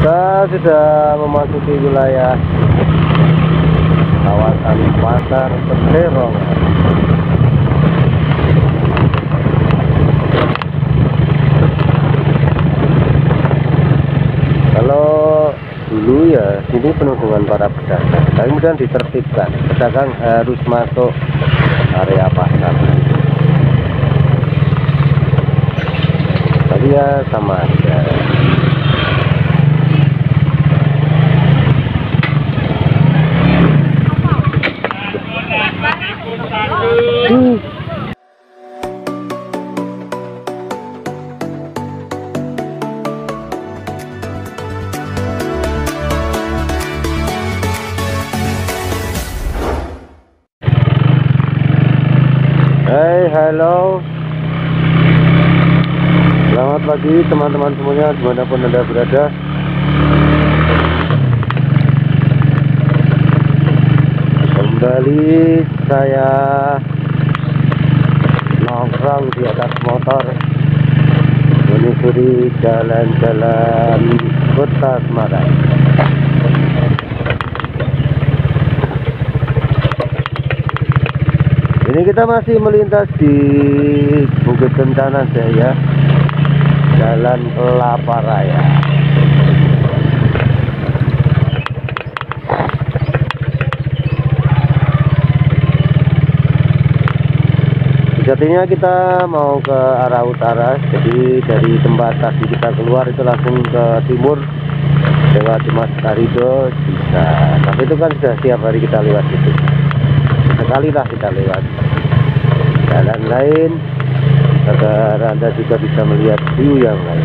Kita sudah memasuki wilayah kawasan Pasar Peterongan. Kalau dulu ya sini penuh dengan para pedagang, tapi kemudian ditertibkan, pedagang harus masuk area pasar. Tapi ya sama aja. Hey, halo. Selamat pagi teman-teman semuanya, dimanapun Anda berada. Kembali saya nongkrong di atas motor menyusuri jalan-jalan kota Semarang. Ini kita masih melintas di Bukit Kencana Jaya, Jalan Kelapa Raya. Sejatinya kita mau ke arah utara, jadi dari tempat tadi kita keluar itu langsung ke timur lewat Mas Karido bisa. Tapi itu kan sudah setiap hari kita lewat itu. Sekali lah kita lewat jalan lain agar Anda juga bisa melihat view yang lain.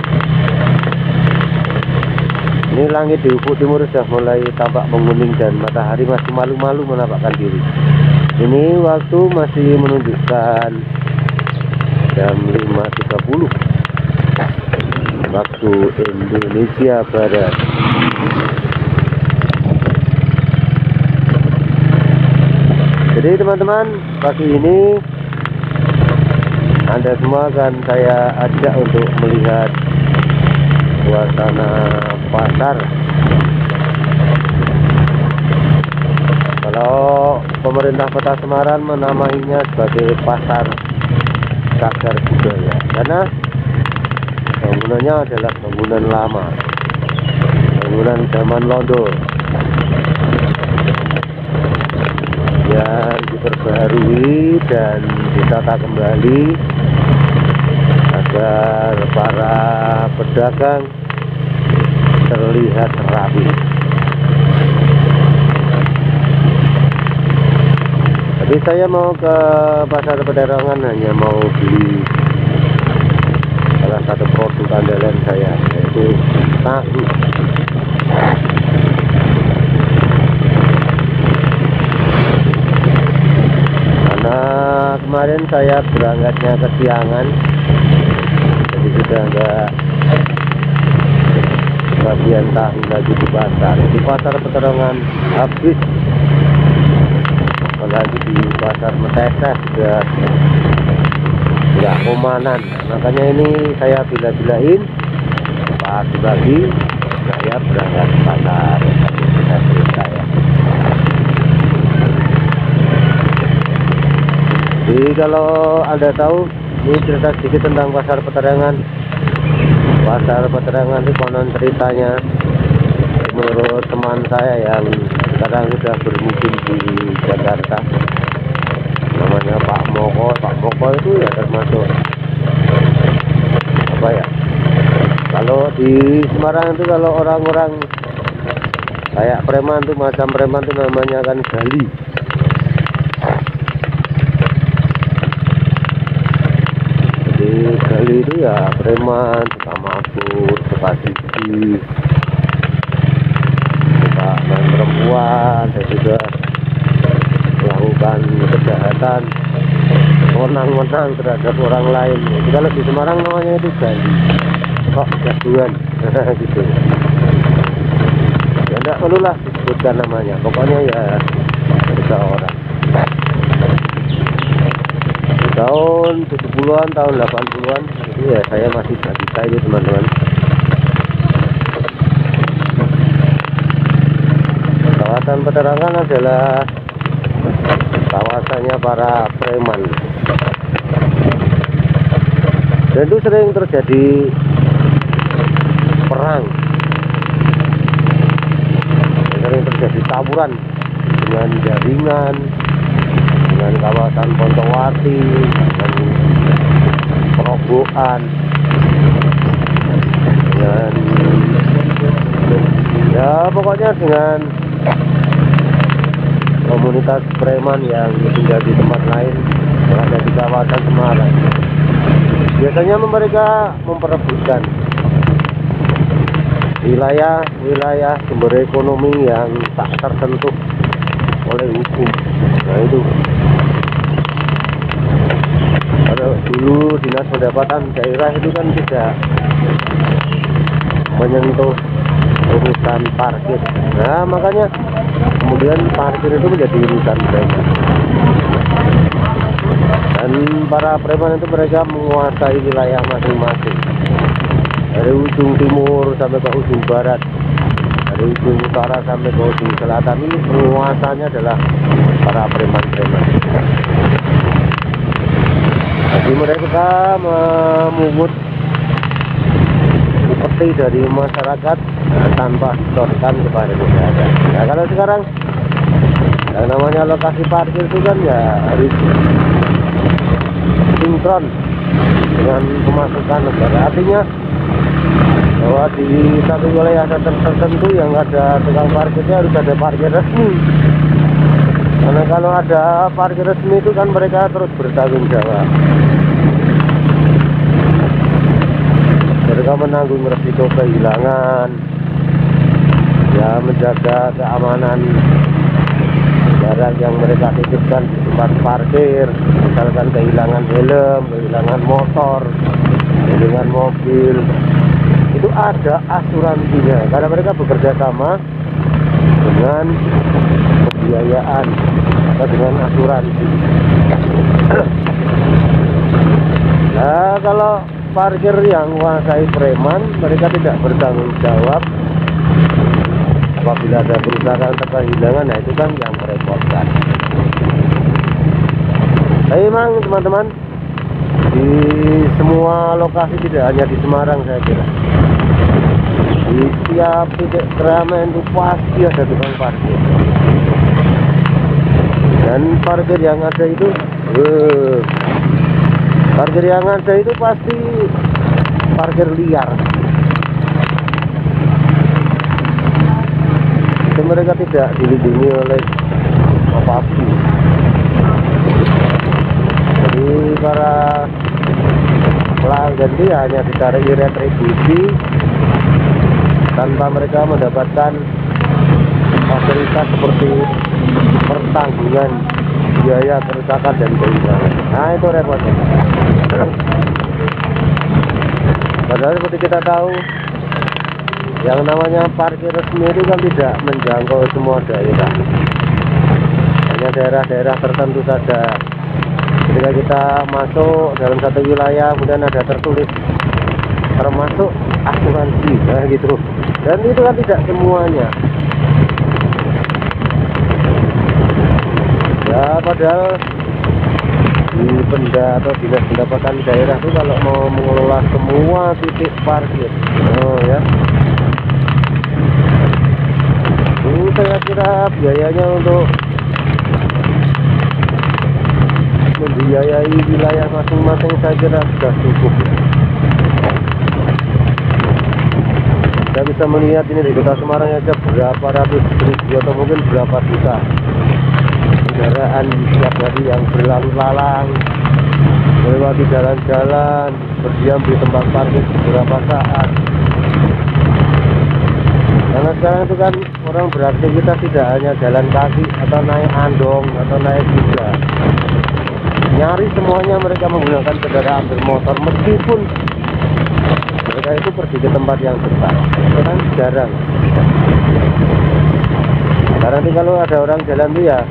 Ini langit di ufuk timur sudah mulai tampak menguning dan matahari masih malu-malu menampakkan diri. Ini waktu masih menunjukkan jam 5.30 waktu Indonesia Barat. Jadi teman-teman, pagi ini Anda semua akan saya ajak untuk melihat suasana pasar. Kalau pemerintah Kota Semarang menamainya sebagai Pasar Cagar Budaya, karena bangunannya adalah bangunan lama, bangunan zaman Londo yang diperbaharui dan ditata kembali agar para pedagang terlihat rapi. Tapi saya mau ke Pasar Peterongan hanya mau beli salah satu produk andalan saya, yaitu tahu. Karena kemarin saya berangkatnya kesiangan, jadi sudah enggak bagian tahu lagi di pasar. Di Pasar Peterongan habis, apalagi di Pasar Meteseh sudah nggak komanan. Makanya ini saya bila-bilain pagi-pagi saya berangkat ke pasar saya. Jadi kalau Anda tahu, ini cerita sedikit tentang Pasar Peterongan. Pasar Peterongan itu konon ceritanya menurut teman saya yang sekarang sudah bermukim di Jakarta, namanya Pak Moko. Pak Moko itu ya termasuk apa ya, kalau di Semarang itu kalau orang-orang kayak preman tuh, macam preman tuh namanya kan gali. Jadi gali itu ya preman, suka mabuk, suka judi, main perempuan, dan juga melakukan kejahatan menang-menang terhadap orang lain. Jadi kalau di Semarang namanya itu gali, kok jagoan gitu. Ya enggak perlulah disebutkan namanya, pokoknya ya seseorang. Tahun 70-an, tahun 80-an itu ya saya masih balita itu teman-teman. kawasan Padarangan adalah kawasannya para preman, dan itu sering terjadi perang, sering terjadi tawuran dengan jaringan, dengan kawasan Pontowati, dengan Perogokan, dengan ya pokoknya dengan komunitas preman yang tinggal di tempat lain yang ada di kawasan Semarang. Biasanya mereka memperebutkan wilayah sumber ekonomi yang tak tersentuh oleh hukum. Nah itu, kalau dulu dinas pendapatan daerah itu kan tidak menyentuh urusan parkir. Nah makanya kemudian parkir itu menjadi urusan mereka, dan para preman itu mereka menguasai wilayah masing-masing, dari ujung timur sampai ke ujung barat, dari ujung utara sampai ke ujung selatan. Ini penguasanya adalah para preman-preman. Jadi mereka memungut seperti dari masyarakat tanpa disetorkan kepada negara. Nah kalau sekarang yang namanya lokasi parkir itu kan ya harus sinkron dengan pemasukan negara. Artinya bahwa di satu wilayah tertentu yang ada tukang parkirnya harus ada parkir resmi. Karena kalau ada parkir resmi itu kan mereka terus bertanggung jawab. Mereka menanggung resiko kehilangan, ya menjaga keamanan barang yang mereka titipkan di tempat parkir. Misalkan kehilangan helm, kehilangan motor, kehilangan mobil, itu ada asuransinya karena mereka bekerja sama dengan pembiayaan atau dengan asuransi. Nah kalau parkir yang menguasai preman, mereka tidak bertanggung jawab apabila ada kerusakan atau kehilangan. Nah itu kan yang merepotkan. Tapi memang teman-teman, di semua lokasi, tidak hanya di Semarang saya kira, di setiap titik keramaian itu pasti ada tukang parkir. Dan parkir yang ada itu pasti parkir liar. Itu mereka tidak dilindungi oleh apapun. Jadi para pelanggan itu hanya ditarik retribusi tanpa mereka mendapatkan fasilitas seperti pertanggungan biaya kerusakan dan kehilangan. Nah itu repotnya. Padahal seperti kita tahu, yang namanya parkir resmi itu kan tidak menjangkau semua daerah, hanya daerah-daerah tertentu saja. Ketika kita masuk dalam satu wilayah, kemudian ada tertulis termasuk asuransi, nah gitu. Dan itu kan tidak semuanya. Ya padahal di Penda atau dinas pendapatan daerah itu kalau mau mengelola semua titik parkir, ya, itu saya kira biayanya untuk membiayai wilayah masing-masing saya kira sudah cukup. Kita bisa melihat ini di kota Semarang aja berapa ratus ribu atau mungkin berapa juta kendaraan setiap hari yang berlalu lalang, melewati jalan-jalan, berdiam di tempat parkir beberapa saat. Karena sekarang itu kan orang beraktivitas tidak hanya jalan kaki atau naik andong atau naik kuda. Nyaris semuanya mereka menggunakan kendaraan bermotor, meskipun mereka itu pergi ke tempat yang dekat. Itu kan jarang. Karena nanti kalau ada orang jalan itu ya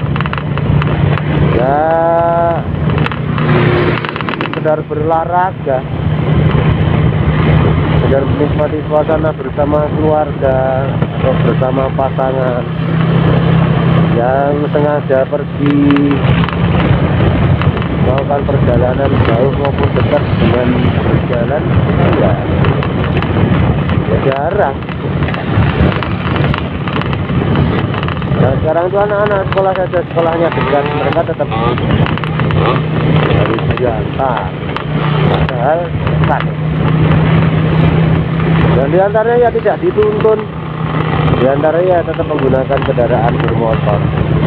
sekedar berolahraga, sekedar menikmati suasana bersama keluarga atau bersama pasangan. yang sengaja pergi melakukan perjalanan jauh maupun dekat dengan berjalan ya jarang. Nah sekarang itu anak-anak sekolah saja, sekolahnya dekat, mereka tetap harus diantar, padahal dekat. Dan diantaranya ya tidak dituntun, diantaranya ya tetap menggunakan kendaraan bermotor.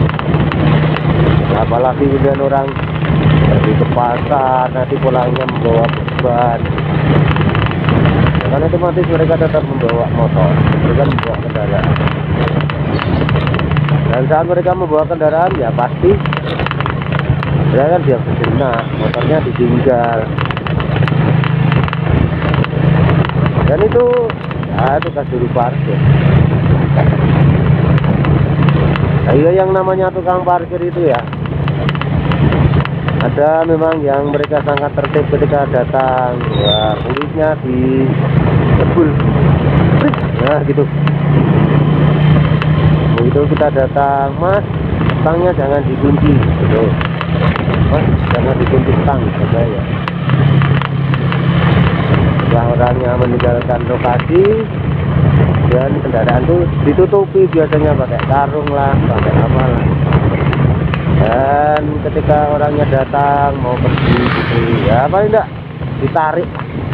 Apalagi kemudian orang pergi ke pasar, nanti pulangnya membawa beban, karena otomatis mereka tetap membawa motor, bukan membawa kendaraan. Dan saat mereka membawa kendaraan ya pasti ya kan dia berjenak, motornya ditinggal. Dan itu tugas juru parkir. Nah, iya yang namanya tukang parkir itu ya, ada memang yang mereka sangat tertib ketika datang, ya kulitnya di tebul, nah gitu. Begitu kita datang, mas, stangnya jangan dikunci, gitu. Mas, jangan dikunci stang, kata ya. Setelah orangnya meninggalkan lokasi, dan kendaraan itu ditutupi biasanya pakai karung lah, pakai apa lah. Dan ketika orangnya datang mau pergi gitu, ya paling enggak ditarik.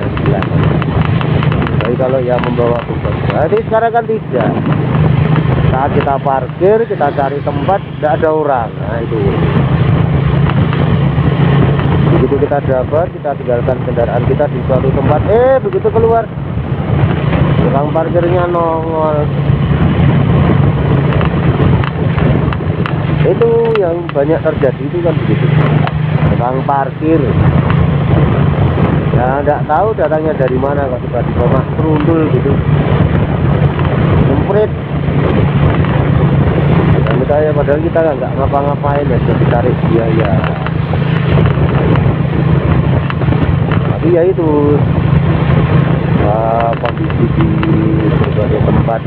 Tapi kalau yang membawa beban, jadi sekarang kan tidak. Saat kita parkir, kita cari tempat tidak ada orang, nah itu. Begitu kita dapat, kita tinggalkan kendaraan kita di suatu tempat, begitu keluar tukang parkirnya nongol. Itu yang banyak terjadi itu kan begitu, tukang parkir ya nggak tahu datangnya dari mana, kok tiba-tiba mas terundul gitu, jemprit. Dan kita ya padahal kita nggak ngapa-ngapain ya, sudah ditarik biaya. Tapi ya itu kondisi di berbagai tempat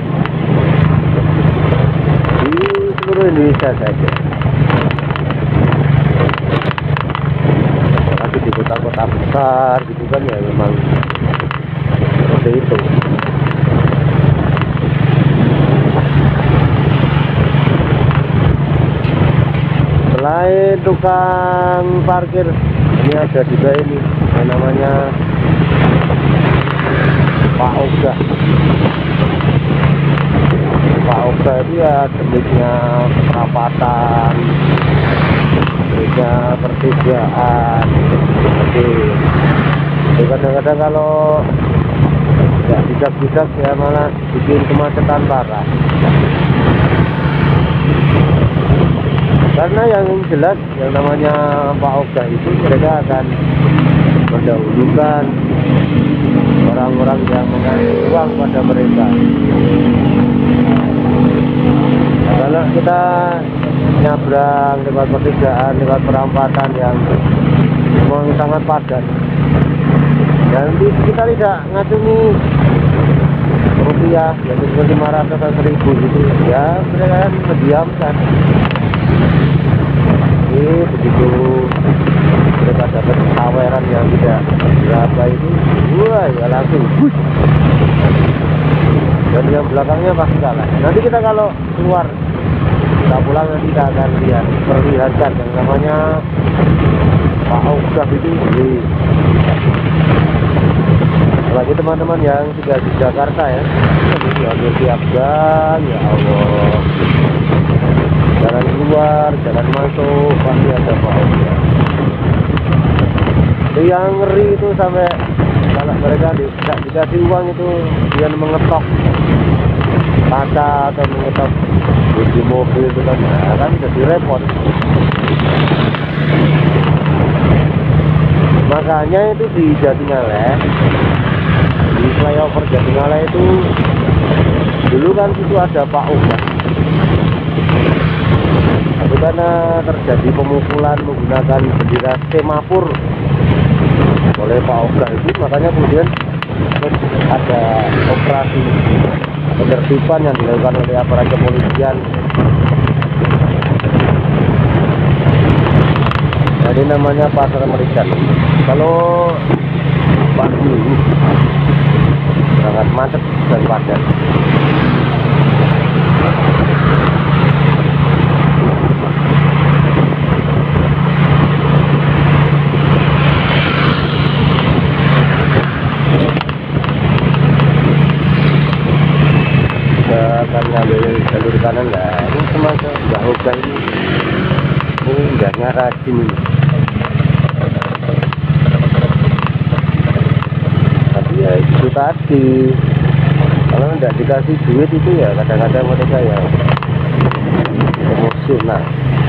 di seluruh Indonesia saja, tapi di kota-kota besar gitu kan ya memang seperti itu. Selain tukang parkir, ini ada juga ini yang namanya Pak Oga. Pak Oga itu ya jenisnya perapatan, jenisnya pertigaan. Jadi kadang-kadang kalau nggak bijak-bijak ya malah bikin kemacetan parah. Karena yang jelas yang namanya Pak Oga itu mereka akan mendahulukan orang-orang yang mengasih uang pada mereka. Nah, kalau kita nyabrang lewat pertigaan, lewat perampatan yang memang sangat padat, dan kita tidak ngacungi rupiah, yaitu 500 atau 1000 gitu, ya mereka kan mendiamkan. Jadi begitu mereka dapat tawaran yang tidak berapa itu, wah ya langsung bus. Dan yang belakangnya pasti kalah. Nanti kita kalau keluar, kita pulang nanti kita akan lihat, perlihatkan yang namanya Pak Oga itu. Apalagi teman-teman yang tinggal di Jakarta ya, ini hampir tiap gang, ya Allah. Jalan keluar, jalan masuk, pasti ada Pak Oga. Itu yang ngeri itu sampai kalau mereka tidak dikasih uang itu dia mengetok kaca atau mengetok di mobil itu kan, nah, kan jadi repot. Makanya itu di Jatingaleh, di flyover Jatingaleh itu dulu kan itu ada Pak Oga. Tapi karena terjadi pemukulan menggunakan bendera semapur oleh Pak Oga itu, makanya kemudian ada operasi penertiban yang dilakukan oleh aparat kepolisian Ini namanya pasar Merican. Kalau pagi ini sangat macet dan padat. Kita akan ngambil jalur kanan lah. Ini semacam Mbah ini indahnya rajin ini. Tapi ya itu tadi, kalau tidak dikasih duit itu ya kadang-kadang mereka ya emosional.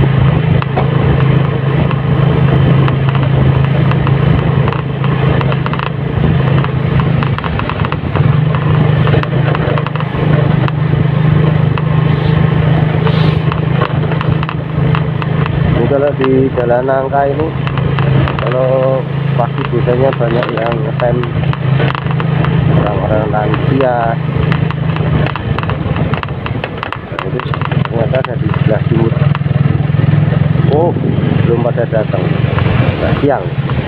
Kalau di Jalan Nangka ini, kalau pagi biasanya banyak yang ngetem, orang-orang lansia. Nah, itu ternyata ada di sebelah timur. Oh, belum pada datang. Nah, siang.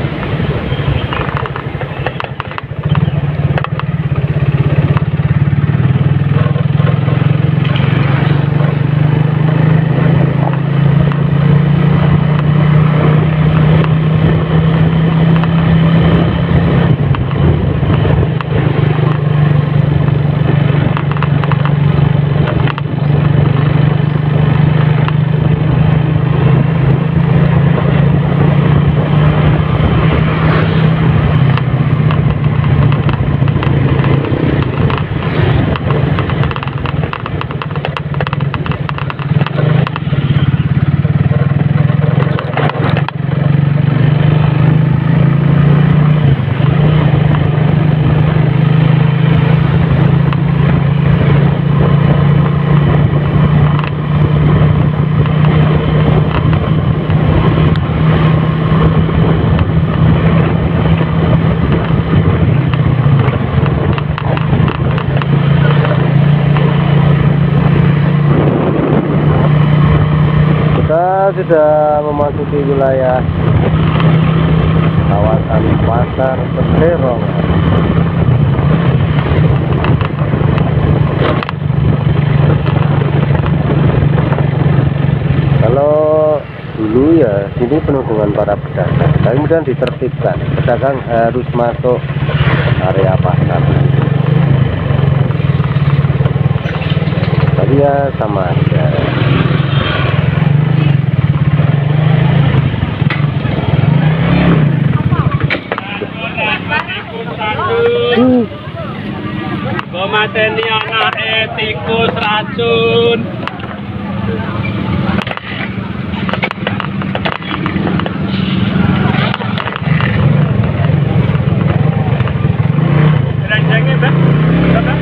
Sudah memasuki wilayah kawasan pasar Peterong. Kalau dulu ya sini penuh dengan para pedagang, tapi kemudian ditertibkan, pedagang harus masuk area pasar. Tapi ya sama aja. Mateni anake tikus racun. Ranjangnya, Mbak. Berapa?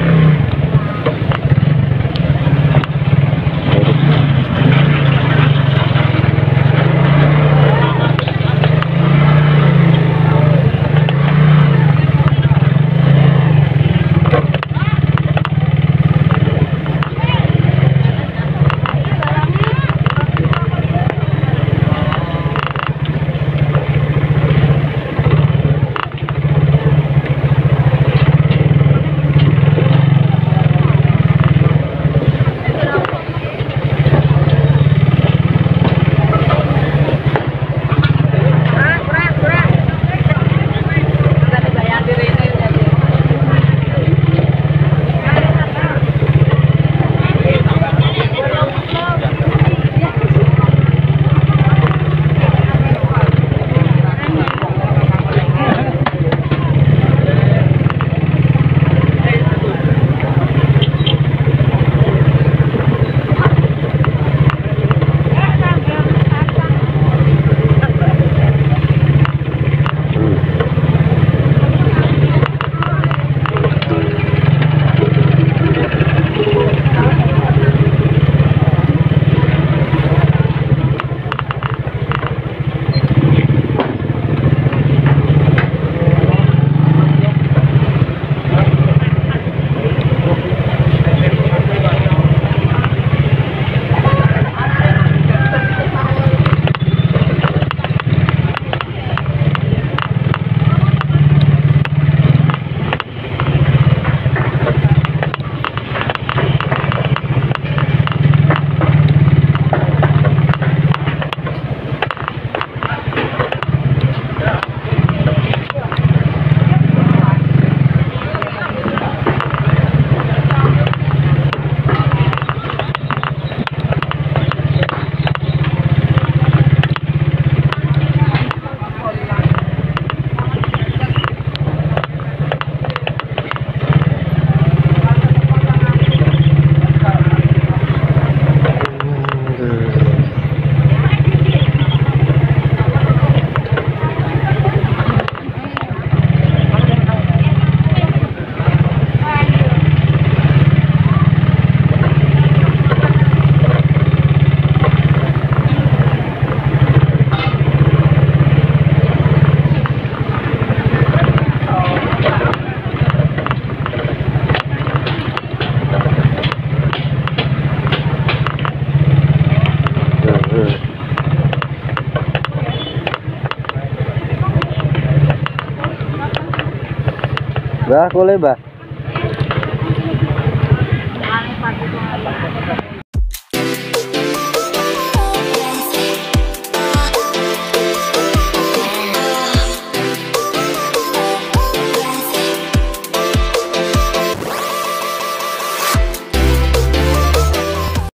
Bah, boleh, Bah.